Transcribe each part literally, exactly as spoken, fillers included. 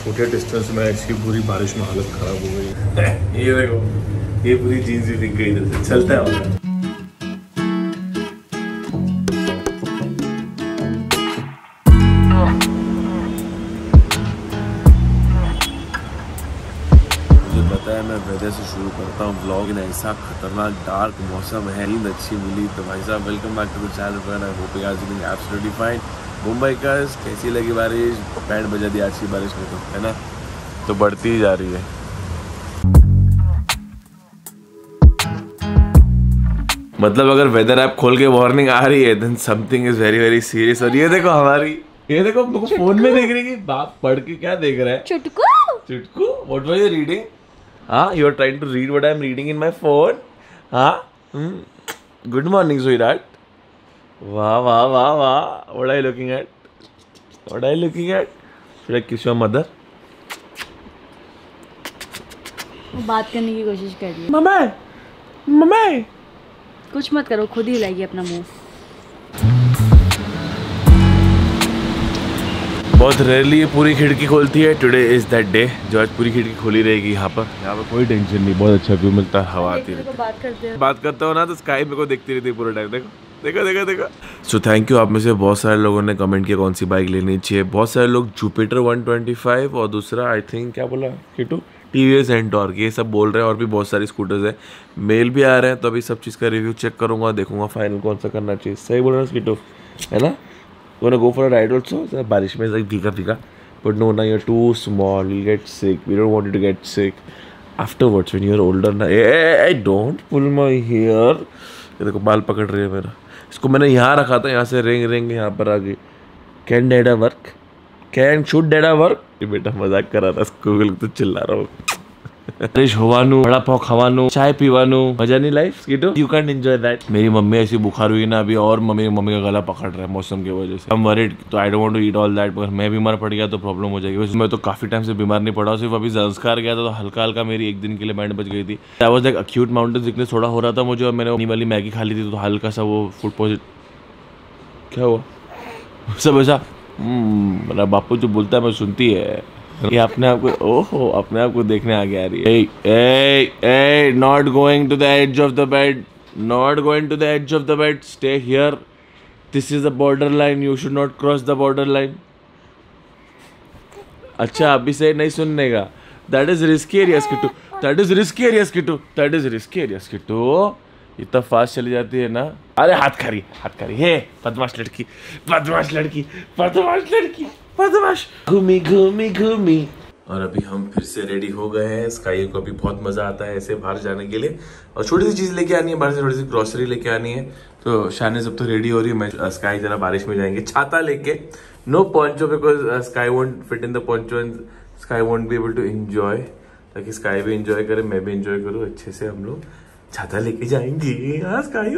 छोटे डिस्टेंस में ऐसी पूरी बारिश में हालत खराब हो गई है। ये देखो, ये पूरी जीन्स भी दिख गई इधर से। चलता है मैं वेदर से शुरू करता हूँ ब्लॉग। इन ऐसा खतरनाक डार्क मौसम है, नींद अच्छी मिली तो भाई साहब welcome back to the channel friend. I hope you are doing absolutely fine. Mumbai का कैसी लगी बारिश? बैंड बजा दी आज की बारिश में तो, है ना? तो बढ़ती ही जा रही है। मतलब अगर वेदर ऐप खोल के वार्निंग आ रही है then something is very very serious. और ये देखो हमारी, ये देखो फोन में देख रही है। बाप पढ़ के क्या देख रहा है? Chutku Chutku what were you reading? हाँ, you are trying to read what I am reading in my phone. हाँ, hmm. Good morning, sweetheart. वाह वाह वाह वाह. What are you looking at? What are you looking at? Should I kiss your mother? बात करने की कोशिश कर रही है। Mummy, mummy. कुछ मत करो, खुद ही हिलाएगी अपना मुंह। बहुत रेयरली ये पूरी खिड़की खोलती है। टुडे इज दैट डे जो आज पूरी खिड़की खोली रहेगी। यहाँ पर यहाँ पर कोई टेंशन नहीं, बहुत अच्छा व्यू मिलता है, हवा आती है। बात करते हैं बात करता हूँ ना तो स्काई मेरे को देखती रहती है पूरा टाइम। देखो देखो देखो देखो। So thank you. आप में से बहुत सारे लोगों ने कमेंट किया कौन सी बाइक लेनी चाहिए। बहुत सारे लोग जुपिटर वन ट्वेंटी फाइव और दूसरा आई थिंक क्या बोला किटू टीवीएस एंटॉर्क, ये सब बोल रहे हैं। और भी बहुत सारी स्कूटर्स है, मेल भी आ रहे हैं। तो अभी सब चीज़ का रिव्यू चेक करूँगा, देखूंगा फाइनल कौन सा करना चाहिए। सही बोल रहा है किटू, है ना? wanna go for a ride also? बारिश में like भीगा भीगा, but no, now you're too small, you'll get sick. We don't want you to get sick afterwards when you're older. ना hey, hey, don't pull my hair. ये देखो बाल पकड़ रही है मेरा। इसको मैंने यहाँ रखा था, यहाँ से रेंग रेंग यहाँ पर आ गई। Can dada work? Can should dada work? ये बेटा मजाक कर रहा था, इसको तो चिल्ला रहा हूँ। बारिश होवानू, बड़ा पाव खवानू, चाय पीवानू, मजा नहीं लाइफ किटो। You can enjoy that. मेरी मम्मी ऐसी बुखार हुई ना अभी, और मम्मी मम्मी का गला पकड़ रहा है मौसम की वजह से। I'm worried, तो I don't want to eat all that. पर मैं बीमार पड़ गया तो प्रॉब्लम हो जाएगी। वैसे मैं तो काफी टाइम से बीमार नहीं पड़ा, सिर्फ अभी संस्कार गया था तो हल्का हल्का मेरी एक दिन के लिए बैंड बच गई थी। I was like acute mountain sickness थोड़ा हो रहा था मुझे, और मैंने अपनी वाली मैगी खा ली थी तो हल्का सा वो फूड पॉइजन। क्या हुआ? सब ऐसा मेरा बापू जो बोलता है मैं सुनती है। ये अपने आप को ओहो अपने आप को देखने आगे आ रही है। Uh uh not going to the edge of the bed, not going to the edge of the bed, stay here, this is the border line, you should not cross the border line. अच्छा अभी से नहीं सुनने का। That is risky areas Kittu, that is risky areas Kittu, that is risky areas Kittu. इतना fast चली जाती है ना। अरे हाथ खरी हाथ खरी हे बदमाश लड़की, बदमाश लड़की, बदमाश लड़की, बदमाश। घूमी घूमी घूमी। और अभी हम फिर से रेडी हो गए हैं। स्काई को अभी बहुत मजा आता है ऐसे बाहर जाने के लिए, और छोटी सी चीज लेके आनी है बाहर से, थोड़ी सी ग्रोसरी लेके आनी है। तो शानी सब तो रेडी हो रही है। मैं स्काई जरा बारिश में जाएंगे छाता लेके। No poncho because Sky won't fit in the poncho and Sky won't be able to enjoy, ताकि स्काई भी एंजॉय करे, मैं भी एंजॉय करूँ अच्छे से। हम लोग छाता लेके जाएंगे। हाँ स्काई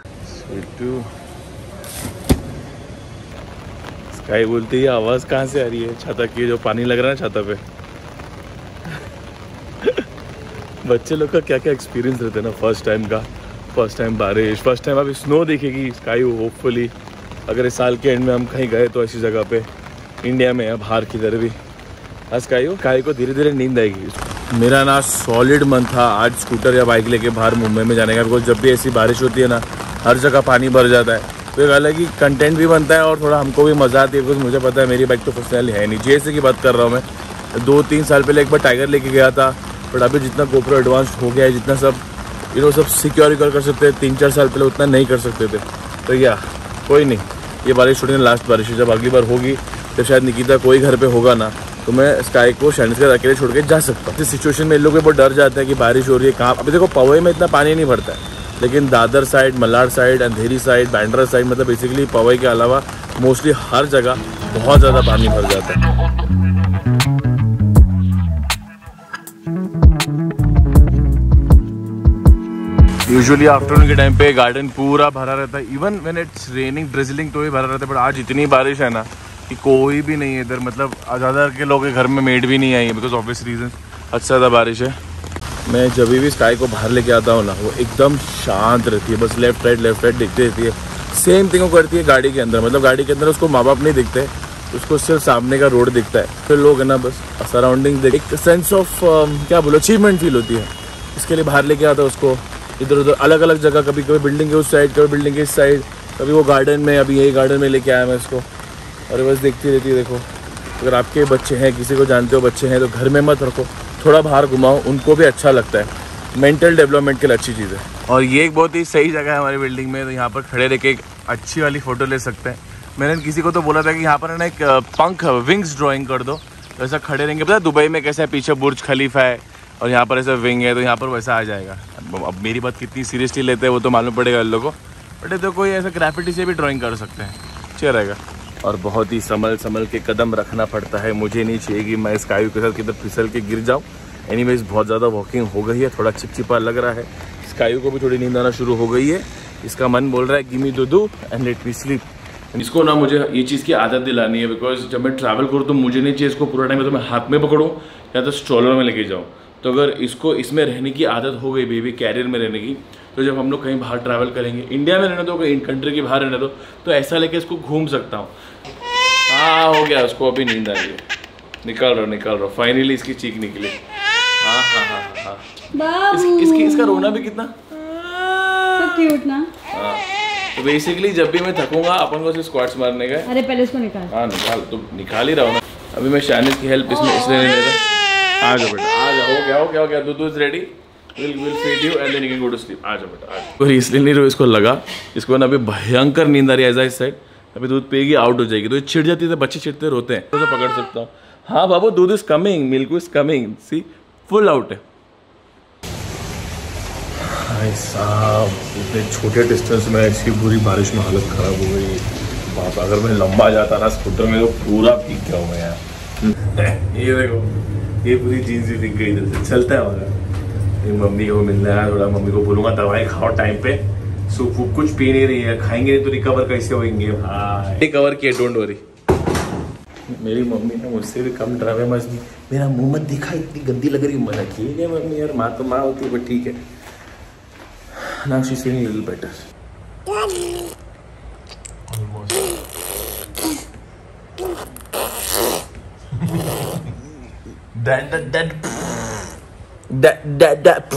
स्काई बोलती है आवाज कहाँ से आ रही है? छाता की, जो पानी लग रहा है छाता पे। बच्चे लोग का क्या क्या एक्सपीरियंस रहता है ना, फर्स्ट टाइम का, फर्स्ट टाइम बारिश, फर्स्ट टाइम अभी स्नो देखेगी स्काई। होपफुली अगर इस साल के एंड में हम कहीं गए तो ऐसी जगह पे इंडिया में या बाहर किधर भी, स्काई स्काई को धीरे धीरे नींद आएगी। मेरा ना सॉलिड मन था आज स्कूटर या बाइक लेके बाहर मुंबई में जाने का, बिकॉज जब भी ऐसी बारिश होती है ना हर जगह पानी भर जाता है, तो एक अलग ही कंटेंट भी बनता है और थोड़ा हमको भी मजा आती है। बिकॉज मुझे पता है मेरी बाइक तो पर्सनली है नहीं। जैसे की बात कर रहा हूँ मैं, दो तीन साल पहले एक बार टाइगर लेके गया था, बट अभी जितना गोप्रो एडवांस हो गया है, जितना सब यू नो सब सिक्योर कर सकते हैं, तीन चार साल पहले उतना नहीं कर सकते थे। तो या कोई नहीं, ये बारिश छोड़ी ना लास्ट बारिश है। जब अगली बार होगी जब शायद निकिता कोई घर पे होगा ना, तो मैं स्काई को शाइनिस के अकेले छोड़ के जा सकता हूँ। इस सिचुएशन में इन लोग बहुत डर जाते हैं कि बारिश हो रही है कहाँ। अभी देखो पवई में इतना पानी नहीं भरता है, लेकिन Dadar side, Malad side, Andheri side, Bandra side, मतलब बेसिकली पवई के अलावा मोस्टली हर जगह बहुत ज़्यादा पानी भर जाता है। यूजुअली आफ्टरनून के टाइम पे गार्डन पूरा भरा रहता है, even when it's raining drizzling तो भी भरा रहता है। बट आज इतनी बारिश है ना कि कोई भी नहीं है इधर, मतलब ज़्यादा के लोगों के घर में मेड भी नहीं आई है, बिकॉज ऑब्वियस रीजन अच्छा ज़्यादा बारिश है। मैं जब भी स्काई को बाहर लेके आता हूँ ना, वो एकदम शांत रहती है, बस लेफ्ट राइट लेफ्ट राइट देखती रहती है। सेम थिंग वो करती है गाड़ी के अंदर, मतलब गाड़ी के अंदर उसको माँ बाप नहीं दिखते, उसको सिर्फ सामने का रोड दिखता है, फिर लोग है ना बस सराउंडिंग देख, एक सेंस ऑफ क्या बोलो अचीवमेंट फील होती है। इसके लिए बाहर लेके आता है उसको, इधर उधर अलग अलग जगह, कभी कभी बिल्डिंग के उस साइड, कभी बिल्डिंग के इस साइड, कभी वो गार्डन में, अभी यही गार्डन में लेके आया मैं इसको, और बस देखती रहती है। देखो अगर आपके बच्चे हैं, किसी को जानते हो बच्चे हैं, तो घर में मत रखो, थोड़ा बाहर घुमाओ, उनको भी अच्छा लगता है, मेंटल डेवलपमेंट के लिए अच्छी चीज़ है। और ये एक बहुत ही सही जगह है हमारी बिल्डिंग में, तो यहाँ पर खड़े रह के एक अच्छी वाली फ़ोटो ले सकते हैं। मैंने किसी को तो बोला था कि यहाँ पर है ना एक पंख विंग्स ड्राइंग कर दो, तो ऐसा खड़े रहेंगे। पता है दुबई में कैसा है, पीछे बुर्ज खलीफा है और यहाँ पर ऐसा विंग है, तो यहाँ पर वैसा आ जाएगा। अब मेरी बात कितनी सीरियसली लेते हैं वो तो मालूम पड़ेगा इन लोगों को, बट तो कोई ऐसा ग्राफिटी से भी ड्राइंग कर सकते हैं, अच्छा रहेगा। और बहुत ही संभल संभल के कदम रखना पड़ता है, मुझे नहीं चाहिए कि मैं स्काई के साथ किधर फिसल के गिर जाऊँ। एनीवेज बहुत ज़्यादा वॉकिंग हो गई है, थोड़ा चिपचिपा लग रहा है, स्काई को भी थोड़ी नींद आना शुरू हो गई है। इसका मन बोल रहा है गिव मी दुदू एंड लेट मी स्लीप। इसको ना मुझे ये चीज़ की आदत दिलानी है, बिकॉज जब मैं ट्रैवल करूँ तो मुझे नहीं चाहिए इसको पूरा टाइम तो मैं हाथ में पकड़ूँ या तो स्ट्रोलर में लेके जाऊँ। तो अगर इसको इसमें रहने की आदत हो गई बेबी कैरियर में रहने की, तो जब हम लोग कहीं बाहर ट्रैवल करेंगे, इंडिया में रहने दो, कहीं कंट्री के बाहर रहने दो, तो ऐसा लेके इसको घूम सकता हूँ। हाँ हो गया, उसको अभी नींद आ रही है, निकाल रहा निकाल रहा फाइनली इसकी चीख निकली। हाँ हाँ हाँ हाँ इस, इसकी इसका रोना भी कितना क्यूट ना। हाँ तो बेसिकली जब भी मैं थकूंगा अपन को स्क्वाट्स मारने का। अरे पहले इसको निकाल। हाँ निकाल, तो निकाल ही रहा हूँ ना। अभी मैं शानिस की हेल्प इसमें इसलिए नहीं ले रहा। आ जाओ बेटा आ जाओ, हो गया हो गया हो गया, दूध is ready, will will feed you and then you can go to sleep. आ जाओ बेटा आ जाओ। और इसलिए नहीं रहो, इसको लगा इसको ना अभी भयंकर नींद आ रही है एज आई सेड, अभी दूध पिएगी आउट हो जाएगी, तो ये चिढ़ जाती है, बच्चे चिढ़ते रोते हैं, तो पकड़ सकता हूँ। हाँ बाबू दूध is coming, milk is coming, सी फुल आउट है। भाई साहब इतने छोटे डिस्टेंस में ऐसी बुरी बारिश में हालत खराब हो गई बाप, अगर मैं लंबा जाता ना स्कूटर में तो पूरा भीग गया हूँ मैं यार। ये देखो ये पूरी जीन्स भी भीग गई, इधर से चलता है हमारा। मम्मी को मिलना है थोड़ा, मम्मी को बोलूँगा दवाई खाओ टाइम पे, सूप वूप कुछ पी नहीं रही है, खाएंगे नहीं तो रिकवर कैसे होंगे भाई। रिकवर किए डोंट वरी। मेरी मम्मी ने मुझसे भी कम ड्रामे मस्ती, मेरा मुंह मत दिखा इतनी गंदी लग रही मना ठीक है मम्मी यार, माँ तो माँ होती है बट ठीक है। Now she's feeling a little better. Almost. that that that that that that.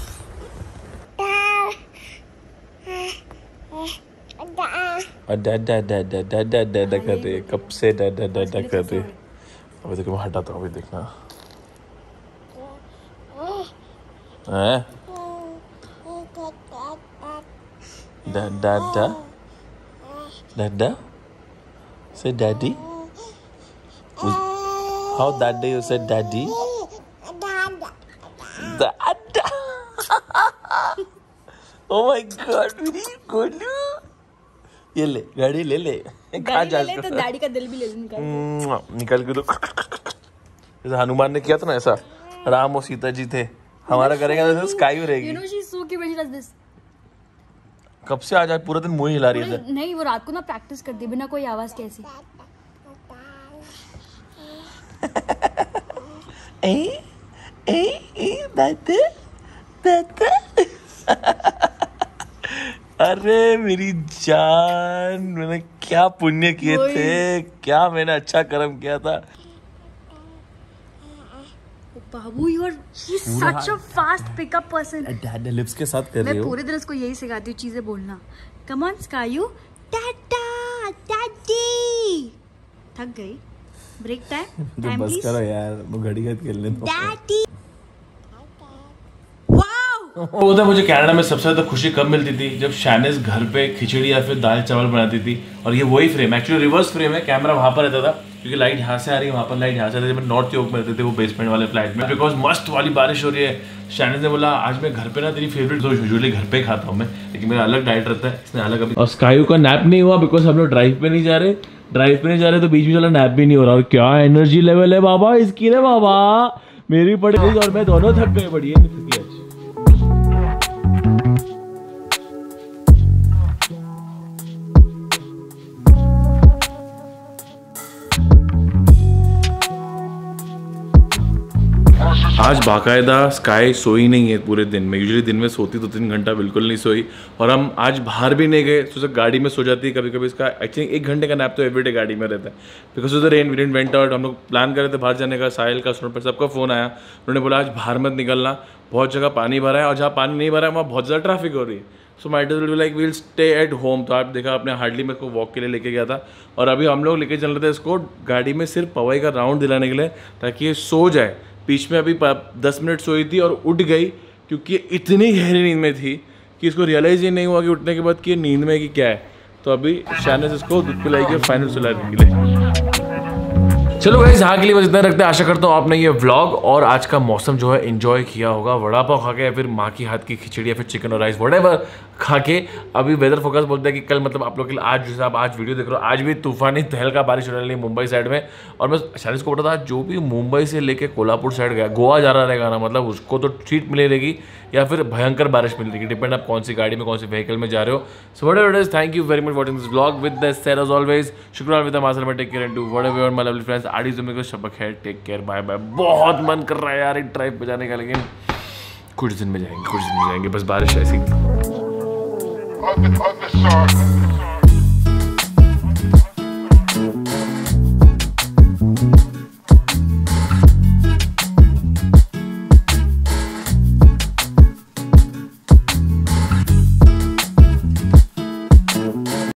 डा डा डा डा डा डा डा डा कर रहे, कब से डा डा डा डा कर रहे। अभी देखो मैं हटाता हूँ, अभी देखना है। Da da da da da say daddy. How that day you said daddy? Dada. Oh my god, very good. ये ले गाड़ी ले ले, खा जा ले तो डैडी का दिल भी ले ले निकाल निकाल के। तो जैसे हनुमान ने किया था ना, ऐसा राम और सीता जी थे, हमारा करेगा तो स्काई रहेगी। You know she's so cute when she does this. कब से आज आज पूरा दिन मुंह हिला रही है। नहीं वो रात को ना प्रैक्टिस करती बिना कोई आवाज के ऐसी। ए ए ए दादा दादा। अरे मेरी जान, मैंने क्या पुण्य किए थे, क्या मैंने अच्छा कर्म किया था। बाबू you are he is such a fast pickup person. Dad lips के साथ कर रही हो। मैं पूरे दिन उसको यही सिखाती हूँ चीजें बोलना। कम ऑन स्कायू, टाटा डैडी। थक गई, ब्रेक टाइम टाइम बस करो यार, वो घड़ी का खेलने दो। डैडी वो था मुझे कनाडा में सबसे ज्यादा खुशी कब मिलती थी, जब शानिस घर पे खिचड़ी या फिर दाल चावल बनाती थी। और ये वही फ्रेम, एक्चुअली रिवर्स फ्रेम है, कैमरा वहां पर रहता था क्योंकि लाइट यहाँ से आ रही है, वहाँ पर लाइट यहाँ से आ रही है। जब नॉर्थ योग में रहते थे वो बेसमेंट वाले फ्लैट में, बिकॉज मस्त वाली बारिश हो रही है। शानिस ने बोला आज मैं घर पे ना तेरी फेवरेट, तो यूजुअली घर पे खाता हूँ मैं, लेकिन मेरा अलग डाइट रहता है, इसने अलग अभी। और स्काई का नैप नहीं हुआ बिकॉज हम लोग ड्राइव पे नहीं जा रहे, ड्राइव पे नहीं जा रहे तो बीच में चला नैप भी नहीं हो रहा। और क्या एनर्जी लेवल है बाबा इसकी रे बाबा, मेरी पड़ गई और मैं दोनों थक गए। बढ़िया थकी अच्छी। आज बाकायदा स्काई सोई नहीं है पूरे दिन में, यूजुअली दिन में सोती दो तीन घंटा, बिल्कुल नहीं सोई। और हम आज बाहर भी नहीं गए, सोचा गाड़ी में सो जाती है कभी कभी। इसका एक्चुअली एक घंटे का नैप तो एवरीडे गाड़ी में रहता है, because of the rain we didn't went out. हम लोग प्लान कर रहे थे बाहर जाने का, साहिल का, सुन पर सबका फ़ोन आया, उन्होंने बोला आज बाहर मत निकलना, बहुत जगह पानी भरा है, और जहाँ पानी नहीं भरा है वहाँ बहुत ज़्यादा ट्रैफिक हो रही है। So might will be like we'll stay at home. तो आप देखा आपने, हार्डली मैं इसको वॉक के लिए लेके गया था, और अभी हम लोग लेके चल रहे थे इसको गाड़ी में सिर्फ पवाई का राउंड दिलाने के लिए, ताकि ये सो जाए। बीच में अभी दस मिनट सोई थी और उठ गई, क्योंकि ये इतनी गहरी नींद में थी कि इसको रियलाइज़ ही नहीं हुआ कि उठने के बाद कि ये नींद में कि क्या है। तो अभी शानस इसको दूध पिलाएगी फाइनल सुलाने के लिए। चलो गाइस, यहाँ के लिए बस इतना रखते हैं। आशा करता हूँ आपने ये व्लॉग और आज का मौसम जो है एंजॉय किया होगा। वड़ा पाव खा के या फिर माँ की हाथ की खिचड़ी या फिर चिकन और राइस व्हाटएवर खा के। अभी वेदर फोकस बोलता है कि कल, मतलब आप लोग के लिए आज, जैसे आप आज वीडियो देख रहे हो, आज भी तूफानी तहलका बारिश होने वाली है मुंबई साइड में। और मैं शानिस को बोला था जो भी मुंबई से लेके कोल्हापुर साइड गया, गोवा जा रहा रहेगा ना, मतलब उसको तो ट्रीट मिली रहेगी या फिर भयंकर बारिश मिल रही है, डिपेंड आप कौन सी गाड़ी में, कौन सी व्हीकल में जा रहे हो। So whatever it is, thank you very much watching this vlog with the said as always. शुक्रिया विद मासल में, take care and do whatever my lovely friends. आड़ी जुम्मे को शबक है, टेक केयर, बाय बाय। बहुत मन कर रहा है यार एक ड्राइव पे जाने का, लेकिन कुछ दिन में जाएंगे, कुछ दिन में जाएंगे, बस बारिश ऐसी।